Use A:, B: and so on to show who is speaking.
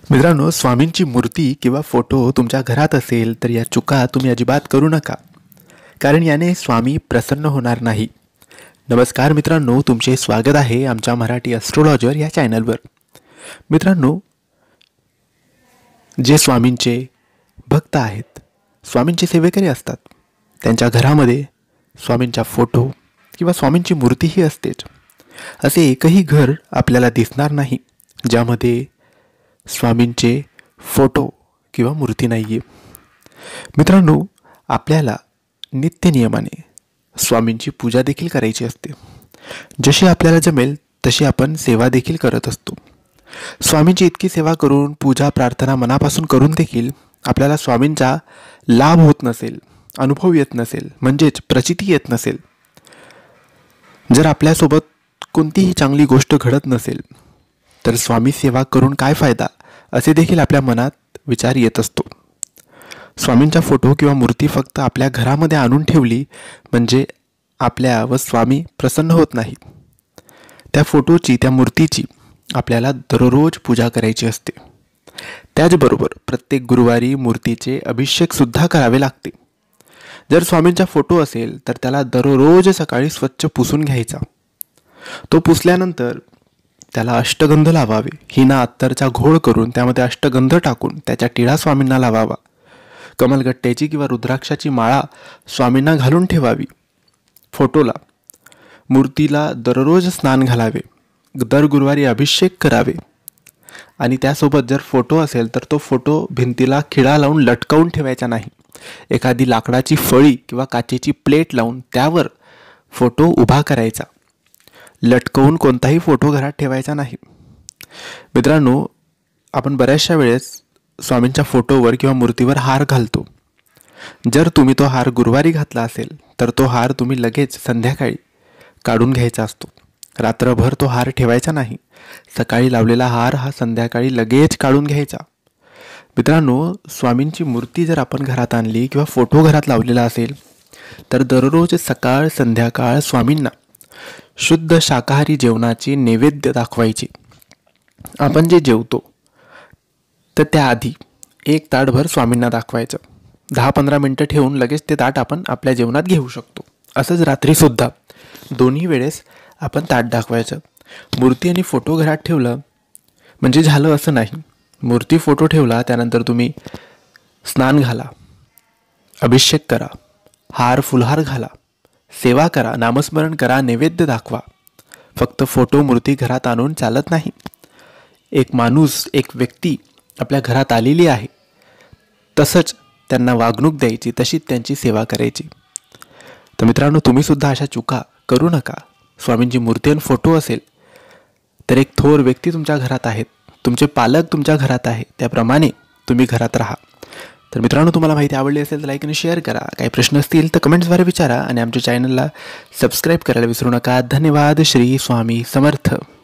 A: मित्रांनो, स्वामींची मूर्ती किंवा फोटो तुमच्या घरात असेल तर या चुका तुम्ही अजिबात करू नका, कारण याने स्वामी प्रसन्न होणार नाही. नमस्कार मित्रांनो, तुमचे स्वागत आहे आमच्या मराठी ॲस्ट्रोलॉजर या चॅनलवर. मित्रांनो, जे स्वामींचे भक्त आहेत, स्वामींचे सेवेकरी असतात, त्यांच्या घरामध्ये स्वामींचा फोटो किंवा स्वामींची मूर्तीही असतेच. असे एकही घर आपल्याला दिसणार नाही ज्यामध्ये स्वामींचे फोटो किंवा मूर्ती नाही आहे. मित्रांनो, आपल्याला नित्यनियमाने स्वामींची पूजा देखील करायची असते. जशी आपल्याला जमेल तशी आपण सेवा देखील करत असतो. स्वामींची इतकी सेवा करून, पूजा प्रार्थना मनापासून करून देखील आपल्याला स्वामींचा लाभ होत नसेल, अनुभव येत नसेल, म्हणजेच प्रचिती येत नसेल, जर आपल्यासोबत कोणतीही चांगली गोष्ट घडत नसेल तर स्वामी सेवा करून काय फायदा, असे देखील आपल्या मनात विचार येत असतो. स्वामींचा फोटो किंवा मूर्ती फक्त आपल्या घरामध्ये आणून ठेवली म्हणजे आपल्या व स्वामी प्रसन्न होत नाही. त्या फोटोची, त्या मूर्तीची आपल्याला दररोज पूजा करायची असते. त्याचबरोबर प्रत्येक गुरुवारी मूर्तीचे अभिषेकसुद्धा करावे लागते. जर स्वामींचा फोटो असेल तर त्याला दररोज सकाळी स्वच्छ पुसून घ्यायचा. तो पुसल्यानंतर त्याला अष्टगंध लावावे. हिना अत्तरचा घोळ करून त्यामध्ये अष्टगंध टाकून त्याच्या टिळा स्वामींना लावावा. कमलगट्ट्याची किंवा रुद्राक्षाची माळा स्वामींना घालून ठेवावी. फोटोला, मूर्तीला दररोज स्नान घालावे. दर गुरुवारी अभिषेक करावे. आणि त्यासोबत जर फोटो असेल तर तो फोटो भिंतीला खिळा लावून लटकावून ठेवायचा नाही. एखादी लाकडाची फळी किंवा काचेची प्लेट लावून त्यावर फोटो उभा करायचा. लटकवून कोणताही फोटो घरात ठेवायचा नाही. मित्रांनो, आपण बऱ्याचशा वेळेस स्वामींच्या फोटोवर किंवा मूर्तीवर हार घालतो. जर तुम्ही तो हार गुरुवारी घातला असेल तर तो हार तुम्ही लगेच संध्याकाळी काढून घ्यायचा असतो. रात्रभर तो हार ठेवायचा नाही. सकाळी लावलेला हार हा संध्याकाळी लगेच काढून घ्यायचा. मित्रांनो, स्वामींची मूर्ती जर आपण घरात आणली किंवा फोटो घरात लावलेला असेल तर दररोज सकाळ संध्याकाळ स्वामींना शुद्ध शाकाहारी जेवणाची नैवेद्य दाखवायची. आपण जे जेवतो तर त्याआधी एक ताटभर स्वामींना दाखवायचं. 10-15 मिनटं ठेवून लगेच ते ताट आपण आपल्या जेवणात घेऊ शकतो. असंच रात्रीसुद्धा दोन्ही वेळेस आपण ताट दाखवायचं. मूर्ती आणि फोटो घरात ठेवलं म्हणजे झालं असं नाही. मूर्ती फोटो ठेवला, त्यानंतर तुम्ही स्नान घाला, अभिषेक करा, हार फुलहार घाला, सेवा करा, नामस्मरण करा, नैवेद्य दाखवा. फक्त फोटो मूर्ती घरात आणून चालत नाही. एक माणूस, एक व्यक्ती आपल्या घरात आलेली आहे, तसंच त्यांना वागणूक द्यायची, तशीच त्यांची सेवा करायची. तर मित्रांनो, तुम्हीसुद्धा अशा चुका करू नका. स्वामींची मूर्ती आणि फोटो असेल तर एक थोर व्यक्ती तुमच्या घरात आहेत, तुमचे पालक तुमच्या घरात आहे, त्याप्रमाणे तुम्ही घरात राहा. तर मित्रांनो, तुम्हाला माहिती आवडली असेल तर लाईक आणि शेअर करा. काही प्रश्न असतील तर कमेंट्सद्वारे विचारा आणि आमच्या चॅनलला सबस्क्राईब करायला विसरू नका. धन्यवाद. श्री स्वामी समर्थ.